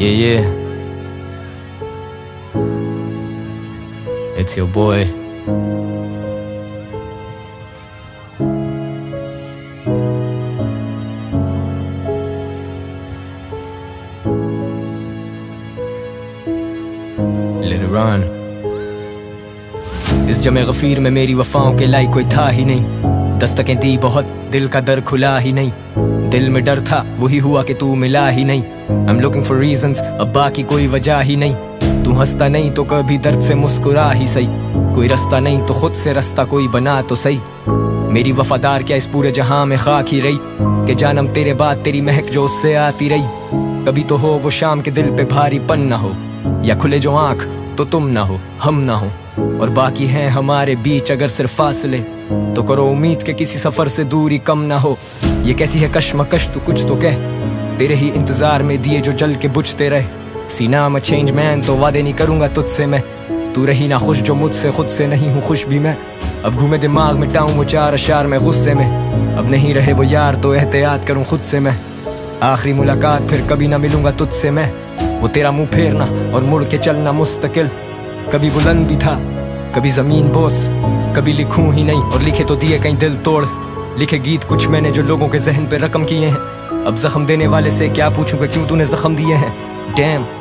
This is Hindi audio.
Yeah, it's your boy. Let it run. इस जमे गफीर में मेरी वफाओं के लायक कोई था ही नहीं। दस्तकें दी बहुत, दिल का दर खुला ही नहीं। दिल में डर था, वही हुआ कि तू मिला ही नहीं। I'm looking for reasons, अब बाकी कोई वजह ही नहीं। तू हंसता नहीं तो कभी दर्द से मुस्कुरा ही सही। कोई रास्ता नहीं तो खुद से रास्ता कोई बना तो सही। मेरी वफादार क्या इस पूरे जहां में खाक ही रही, कि जानम तेरे बाद तेरी महक जो उससे आती रही। कभी तो हो वो शाम के दिल पे भारीपन ना हो, या खुले जो आंख तो तुम ना हो हम ना हो। और बाकी हैं हमारे बीच अगर सिर्फ फासले, तो करो उम्मीद के किसी सफर से दूरी कम ना हो। ये कैसी है कश्मकश तू कुछ तो कह, तेरे ही इंतजार में दिए जो जल के बुझते रहे। सीना में चेंज मैन तो वादे नहीं करूंगा तुझसे मैं। तू रही ना खुश जो मुझसे, खुद से नहीं हूँ खुश भी मैं। अब घूमे दिमाग में टाऊं वो चार अशार में गुस्से में। अब नहीं रहे वो यार तो एहतियात करूं खुद से मैं। आखिरी मुलाकात फिर कभी ना मिलूंगा तुझसे मैं। वो तेरा मुंह फेरना और मुड़ के चलना मुस्तकिल। कभी बुलंद भी था, कभी जमीन बोस, कभी लिखूं ही नहीं और लिखे तो दिए कहीं दिल तोड़। लिखे गीत कुछ मैंने जो लोगों के जहन पे रकम किए हैं। अब जख्म देने वाले से क्या पूछूं कि क्यों तूने जख्म दिए हैं। डैम